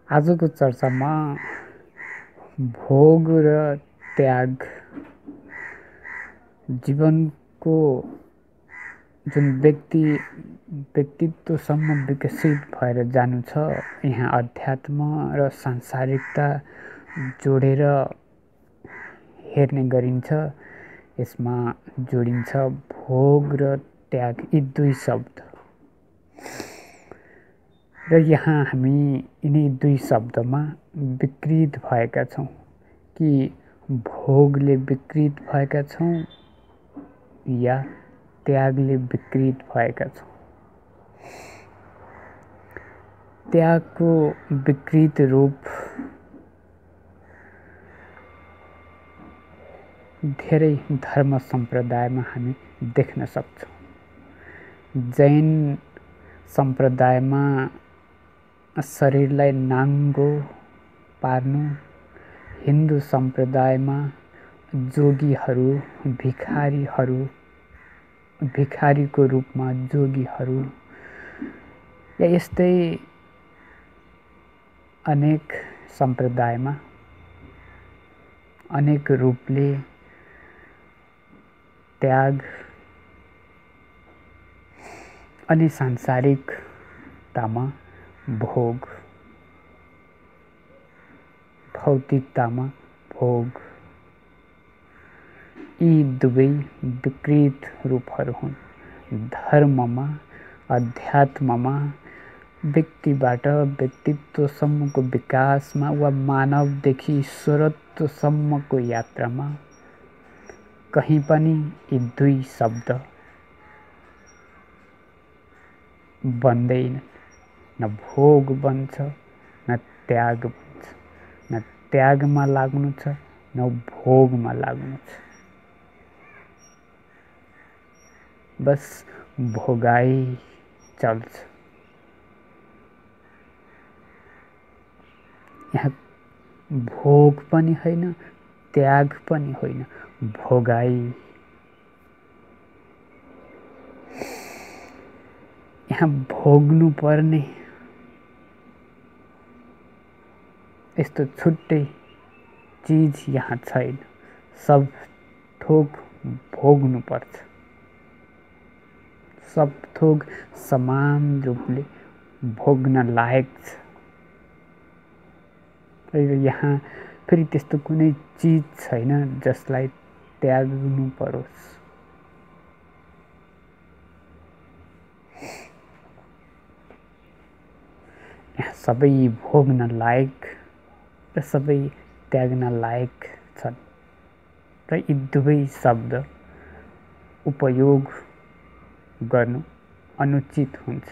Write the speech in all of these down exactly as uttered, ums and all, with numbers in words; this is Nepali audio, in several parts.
आजको चर्चामा भोग र त्याग जीवनको जुन व्यक्ति व्यक्तित्वसम्म विकसित भएर जानु छ। यहाँ अध्यात्म र सांसारिकता जोडेर हेर्ने गरिन्छ। यसमा जोडिन्छ भोग र त्याग यी दुई शब्द। र यहाँ हामी यिनै दुई शब्दमा विकृत भएका छौँ कि भोगले विकृत भएका छौँ या त्यागले विकृत भएका छौँ। त्यागको विकृत रूप धेरै धर्म सम्प्रदायमा हामी देख्न सक्छौँ। जैन सम्प्रदायमा शरीरलाई नाङ्गो पार्नु, हिन्दू सम्प्रदायमा जोगीहरू भिखारीहरू भिखारीको रूपमा जोगीहरू या यस्तै अनेक सम्प्रदायमा अनेक रूपले त्याग अनि सांसारिकतामा भोग, भौतिकतामा भोग यी दुवै विकृत रूपहरू हुन्। धर्ममा अध्यात्ममा व्यक्तिबाट व्यक्तित्वसम्मको विकासमा वा मानवदेखि ईश्वरत्वसम्मको यात्रामा कहीँ पनि यी दुई शब्द बन्दैन। न भोग बन्छ न त्याग बन्छ। न त्यागमा लाग्नु छ न भोगमा लाग्नु छ। बस भोगाई चल्छ। यहाँ भोग पनि होइन त्याग पनि होइन, भोगाई। यहाँ भोग्नु पर्ने यस्तो छुट्टै चीज यहाँ छैन। सब थोक भोग्नु पर्छ। सब थोक समान रूपले भोग्न लायक छ। र यहाँ फेरि त्यस्तो कुनै चीज छैन जसलाई त्याग्नु परोस्। यहाँ सबै भोग्न लायक र सबै त्याग्न लायक छन्। र यी दुवै शब्द उपयोग गर्नु अनुचित हुन्छ।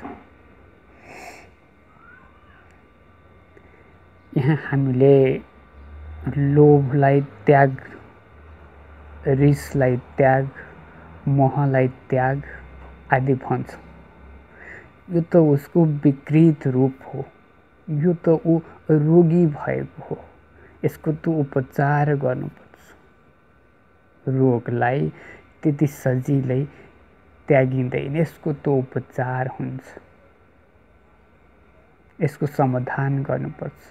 यहाँ हामीले लोभलाई त्याग, रिसलाई त्याग, मोहलाई त्याग आदि भन्छौँ। यो त उसको विकृत रूप हो। यो त ऊ रोगी भएको हो। यसको त उपचार गर्नुपर्छ। रोगलाई त्यति सजिलै त्यागिँदैन। यसको त उपचार हुन्छ। यसको समाधान गर्नुपर्छ।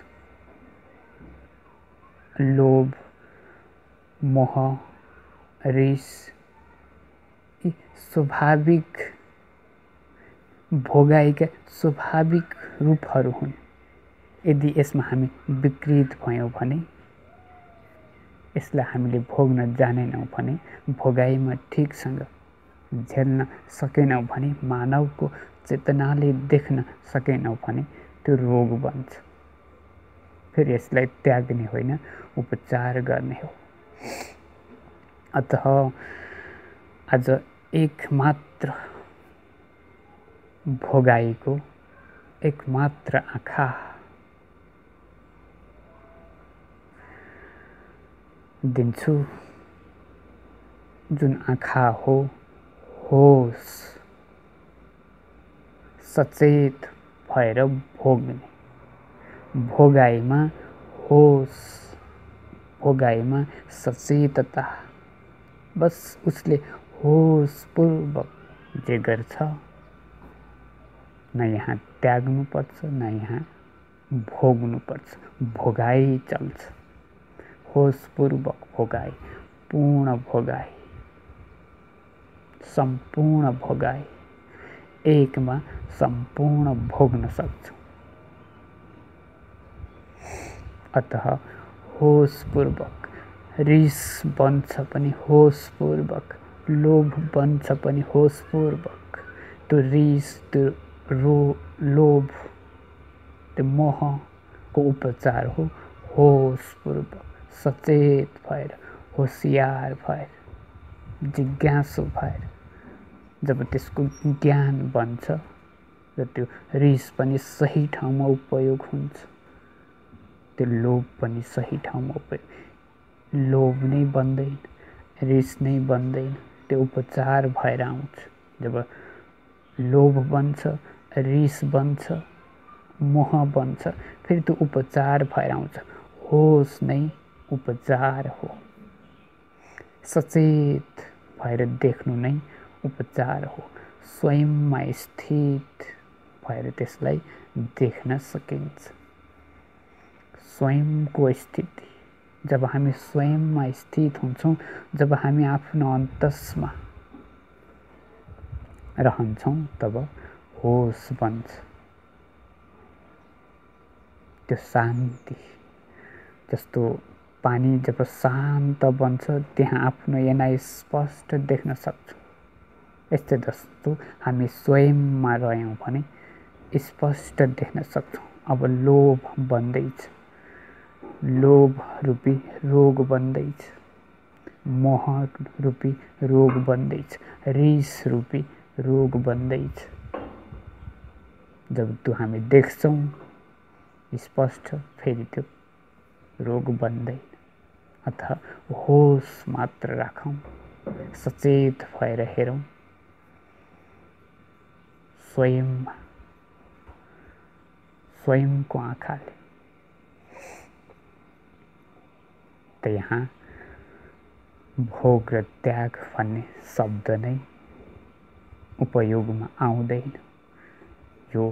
लोभ, मोह, रिस यी स्वाभाविक भोगाइका स्वाभाविक रूपहरू हुन्। यदि यसमा हामी विकृत भयौँ भने, यसलाई हामीले भोग्न जानेनौँ भने, भोगाइमा ठिकसँग झेल्न सकेनौँ भने, मानवको चेतनाले देख्न सकेनौँ भने त्यो रोग बन्छ। फेरि यसलाई त्याग्ने होइन, उपचार गर्ने हो। अतः आज एकमात्र भोगाइको एकमात्र आँखा दिन्छु, जुन आँखा हो होस, सचेत भएर भोग्ने। भोगाइमा होस, भोगाइमा सचेतता। बस उसले होसपूर्वक जे गर्छ, न यहाँ त्याग्नु पर्छ न यहाँ भोग्नुपर्छ, भोगाइ चल्छ। होसपूर्वक भोगाइ, पूर्ण भोगाइ, सम्पूर्ण भोगाइ, एकमा सम्पूर्ण भोग्न सक्छौँ। अतः होसपूर्वक रिस बन्छ पनि होसपूर्वक, लोभ बन्छ पनि होसपूर्वक। त्यो रिस, त्यो रो लोभ, त्यो मोहको उपचार हो होसपूर्वक, सचेत भएर, होसियार भएर, जिज्ञासु भएर। जब त्यसको ज्ञान बन्छ र त्यो रिस पनि सही ठाउँमा उपयोग हुन्छ, त्यो लोभ पनि सही ठाउँमा उपयोग, लोभ नै बन्दैन, रिस नै बन्दैन, त्यो उपचार भएर आउँछ। जब लोभ बन्छ, रिस बन्छ, मोह बन्छ, फेरि त्यो उपचार भएर आउँछ। होस नै उपचार हो, सचेत भएर देख्नु नै उपचार हो। स्वयंमा स्थित भएर त्यसलाई देख्न सकिन्छ। स्वयंको स्थिति, जब हामी स्वयंमा स्थित हुन्छौँ, जब हामी आफ्नो अन्तस्मा रहन्छौँ, तब होस बन्छ। त्यो शान्ति, जस्तो पानी जब शान्त बन्छ, त्यहाँ आफ्नो एनाइ स्पष्ट देख्न सक्छौँ। यस्तै जस्तो हामी स्वयंमा रह्यौँ भने स्पष्ट देख्न सक्छौँ। अब लोभ बन्दैछ, लोभ रूपी रोग बन्दैछ, मोह रूपी रोग बन्दैछ, रिस रूपी रोग बन्दैछ। जब त्यो हामी देख्छौँ स्पष्ट, फेरि त्यो रोग बन्दैन। अतः होस मात्र राखौँ, सचेत भएर हेरौँ स्वयंमा, स्वयंको आँखाले। त यहाँ भोग र त्याग भन्ने शब्द नै उपयोगमा आउँदैन। यो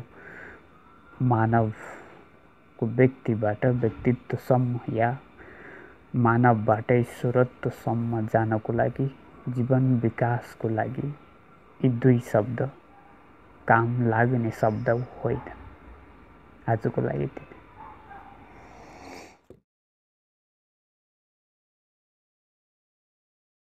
मानवको व्यक्तिबाट व्यक्तित्वसम्म या मानवबाट ईश्वरत्वसम्म जानको लागि, जीवन विकासको लागि यी दुई शब्द काम लाग्ने शब्द होइन। आजको लागि